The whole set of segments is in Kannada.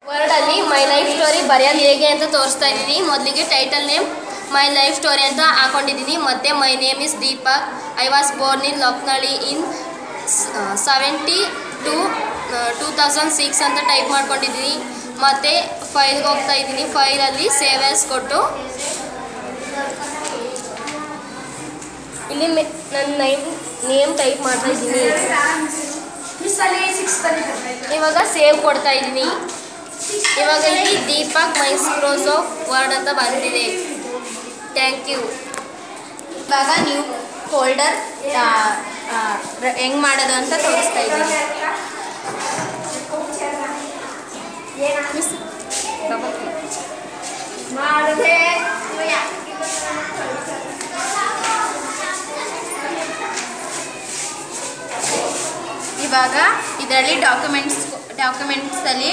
ವರ್ಡಲ್ಲಿ ಮೈ ಲೈಫ್ ಸ್ಟೋರಿ ಬರೆಯೋದು ಹೇಗೆ ಅಂತ ತೋರಿಸ್ತಾ ಇದ್ದೀನಿ. ಮೊದಲಿಗೆ title name my life story ಅಂತ ಹಾಕೊಂಡಿದ್ದೀನಿ. ಮತ್ತು my name is Deepak. I was born in Laknalli in 2006 ಅಂತ ಟೈಪ್ ಮಾಡ್ಕೊಂಡಿದ್ದೀನಿ. ಮತ್ತು ಫೈಲ್ಗೆ ಹೋಗ್ತಾ ಇದ್ದೀನಿ. ಫೈಲಲ್ಲಿ ಸೇವ್ ಆ್ಯಸ್ ಕೊಟ್ಟು ಇಲ್ಲಿ ನನ್ನ ನೇಮ್ ಟೈಪ್ ಮಾಡ್ತಾ ಇದ್ದೀನಿ. ಇವಾಗ ಸೇವ್ ಕೊಡ್ತಾ ಇದ್ದೀನಿ. ಇವಾಗ ಇಲ್ಲಿ ದೀಪಕ್ ಮೈಕ್ರೋಸಾಫ್ಟ್ ವರ್ಡ್ ಅಂತ ಬಂದಿದೆ. Thank you. ಇವಾಗ ನ್ಯೂ ಫೋಲ್ಡರ್ ಹೆಂಗೆ ಮಾಡೋದು ಅಂತ ತೋರಿಸ್ತಾ ಇದ್ದೀನಿ. ಇವಾಗ ಇದರಲ್ಲಿ ಡಾಕ್ಯುಮೆಂಟ್ಸಲ್ಲಿ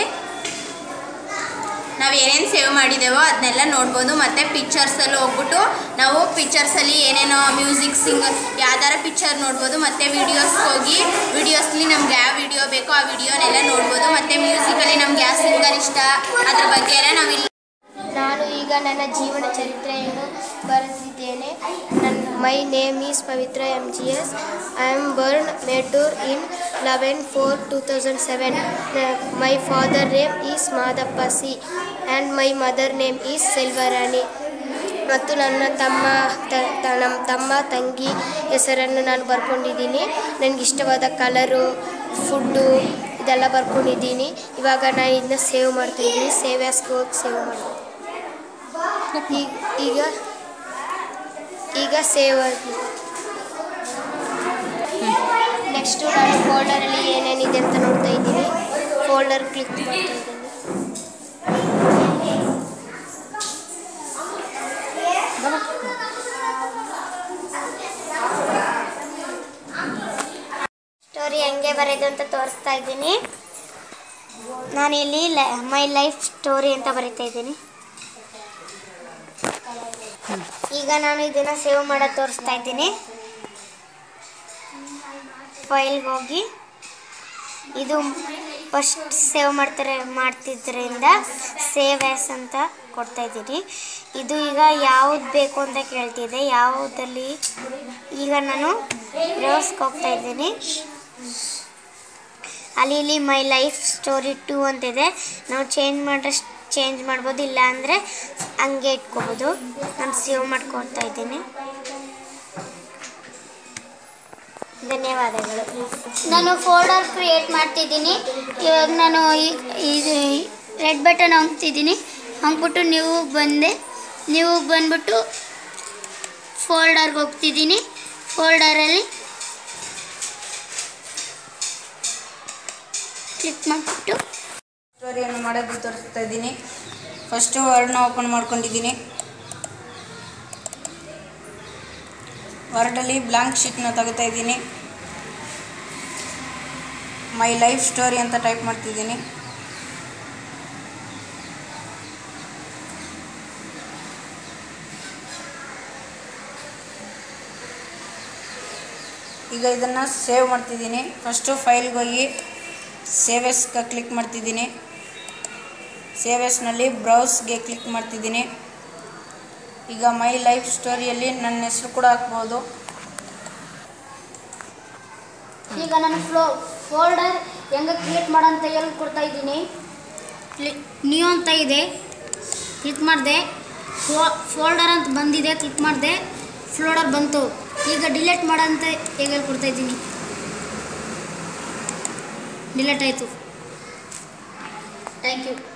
ನಾವು ಏನೇನು ಸೇವ್ ಮಾಡಿದ್ದೇವೋ ಅದನ್ನೆಲ್ಲ ನೋಡ್ಬೋದು. ಮತ್ತು ಪಿಕ್ಚರ್ಸಲ್ಲಿ ಹೋಗ್ಬಿಟ್ಟು ನಾವು ಪಿಕ್ಚರ್ಸಲ್ಲಿ ಏನೇನೋ ಮ್ಯೂಸಿಕ್ ಯಾವ್ದಾರ ಪಿಕ್ಚರ್ ನೋಡ್ಬೋದು. ಮತ್ತು ವೀಡಿಯೋಸ್ಗೆ ಹೋಗಿ ವೀಡಿಯೋಸ್ಲಿ ನಮ್ಗೆ ಯಾವ ವಿಡಿಯೋ ಬೇಕೋ ಆ ವಿಡಿಯೋನೆಲ್ಲ ನೋಡ್ಬೋದು. ಮತ್ತು ಮ್ಯೂಸಿಕಲ್ಲಿ ನಮ್ಗೆ ಯಾವ ಸಿಂಗರ್ ಇಷ್ಟ ಅದ್ರ ಬಗ್ಗೆ ಎಲ್ಲ ನಾವಿಲ್ಲಿ. ನಾನು ಈಗ ನನ್ನ ಜೀವನ ಚರಿತ್ರೆಯನ್ನು ಬರೆದಿದ್ದೇನೆ. My name is Pavitra MGS. I am born Mettur in 11/4/2007. My father name is Madappa C and my mother name is Selvarani. ಮತ್ತು ನನ್ನ ತಮ್ಮ ತಂಗಿ ಹೆಸರನ್ನು ನಾನು ಬರ್ಕೊಂಡಿದ್ದೀನಿ. ನನಗಿಷ್ಟವಾದ ಕಲರು, ಫುಡ್ಡು ಇದೆಲ್ಲ ಬರ್ಕೊಂಡಿದ್ದೀನಿ. ಇವಾಗ ನಾನು ಇದನ್ನ ಸೇವ್ ಮಾಡ್ತಾಯಿದ್ದೀನಿ. ಸೇವ್ ಆ್ಯಸ್ಗೆ ಹೋಗಿ ಸೇವ್ ಮಾಡ್ತೀನಿ. ಈಗ ಸೇವ್ ಆಗಿ ನೆಕ್ಸ್ಟು ನಾನು ಫೋಲ್ಡರಲ್ಲಿ ಏನೇನಿದೆ ಅಂತ ನೋಡ್ತಾ ಇದ್ದೀನಿ. ಫೋಲ್ಡರ್ ಕ್ಲಿಕ್ ಮಾಡ್ತಾ ಇದ್ದೀನಿ. ಸ್ಟೋರಿ ಹೆಂಗೆ ಬರೆಯೋದು ಅಂತ ತೋರಿಸ್ತಾ ಇದ್ದೀನಿ. ನಾನಿಲ್ಲಿ ಮೈ ಲೈಫ್ ಸ್ಟೋರಿ ಅಂತ ಬರೀತಾ ಇದ್ದೀನಿ. ಈಗ ನಾನು ಇದನ್ನು ಸೇವ್ ಮಾಡೋದು ತೋರಿಸ್ತಾ ಇದ್ದೀನಿ. ಫೈಲ್ಗೆ ಹೋಗಿ ಇದು ಫಸ್ಟ್ ಸೇವ್ ಮಾಡ್ತಿದ್ದರಿಂದ ಸೇವ್ ಆ್ಯಸ್ ಅಂತ ಕೊಡ್ತಾ ಇದ್ದೀನಿ. ಇದು ಈಗ ಯಾವುದು ಬೇಕು ಅಂತ ಕೇಳ್ತಿದ್ದೆ. ಯಾವುದಲ್ಲಿ ಈಗ ನಾನು ಬ್ರೌಸ್ಗೆ ಹೋಗ್ತಾ ಇದ್ದೀನಿ. ಅಲ್ಲಿ ಮೈ ಲೈಫ್ ಸ್ಟೋರಿ 2 ಅಂತಿದೆ. ನಾವು ಚೇಂಜ್ ಮಾಡ್ಬೋದು, ಇಲ್ಲ ಅಂದರೆ ಹಂಗೆ ಇಟ್ಕೋಬೋದು. ನಾನು ಸೇವ್ ಮಾಡ್ಕೊಳ್ತಾ ಇದ್ದೀನಿ. ಧನ್ಯವಾದಗಳು. ನಾನು ಫೋಲ್ಡರ್ ಕ್ರಿಯೇಟ್ ಮಾಡ್ತಿದ್ದೀನಿ. ಇವಾಗ ನಾನು ಈಗ ರೆಡ್ ಬಟನ್ ಹಾಕ್ತಿದ್ದೀನಿ. ಹಾಕ್ಬಿಟ್ಟು ನೀವು ಬಂದ್ಬಿಟ್ಟು ಫೋಲ್ಡರ್ಗೆ ಹೋಗ್ತಿದ್ದೀನಿ. ಫೋಲ್ಡರಲ್ಲಿ ಕ್ಲಿಕ್ ಮಾಡಿಬಿಟ್ಟು ಸ್ಟೋರಿಯನ್ನು ಮಾಡೋದು ತೋರಿಸ್ತಾ ಇದ್ದೀನಿ. ಫಸ್ಟು ವರ್ಡ್ನ ಓಪನ್ ಮಾಡ್ಕೊಂಡಿದ್ದೀನಿ. ವರ್ಡಲ್ಲಿ ಬ್ಲ್ಯಾಂಕ್ ಶೀಟ್ನ ತೆಗಿತಾ ಇದ್ದೀನಿ. ಮೈ ಲೈಫ್ ಸ್ಟೋರಿ ಅಂತ ಟೈಪ್ ಮಾಡ್ತಿದ್ದೀನಿ. ಈಗ ಇದನ್ನು ಸೇವ್ ಮಾಡ್ತಿದ್ದೀನಿ. ಫಸ್ಟು ಫೈಲ್ಗೆ ಹೋಗಿ ಸೇವ್ ಆ್ಯಸ್ಗೆ ಕ್ಲಿಕ್ ಮಾಡ್ತಿದ್ದೀನಿ. ಸೇವ್ ಆ್ಯಸ್ನಲ್ಲಿ ಬ್ರೌಸ್ಗೆ ಕ್ಲಿಕ್ ಮಾಡ್ತಿದ್ದೀನಿ. ಈಗ ಮೈ ಲೈಫ್ ಸ್ಟೋರಿಯಲ್ಲಿ ನನ್ನ ಹೆಸರು ಕೂಡ ಹಾಕ್ಬೋದು. ಈಗ ನಾನು ಫೋಲ್ಡರ್ ಹೆಂಗೆ ಕ್ರಿಯೇಟ್ ಮಾಡೋಂತ ಹೇಳ್ಕೊಡ್ತಾ ಇದ್ದೀನಿ. ನ್ಯೂ ಅಂತ ಇದೆ, ಕ್ಲಿಕ್ ಮಾಡಿದೆ. ಫೋಲ್ಡರ್ ಅಂತ ಬಂದಿದೆ, ಕ್ಲಿಕ್ ಮಾಡಿದೆ. ಫೋಲ್ಡರ್ ಬಂತು. ಈಗ ಡಿಲೀಟ್ ಮಾಡೋಂತ ಹೇಗೆ ಹೇಳ್ಕೊಡ್ತಾ ಇದ್ದೀನಿ. ಡಿಲೀಟ್ ಆಯಿತು. Thank you.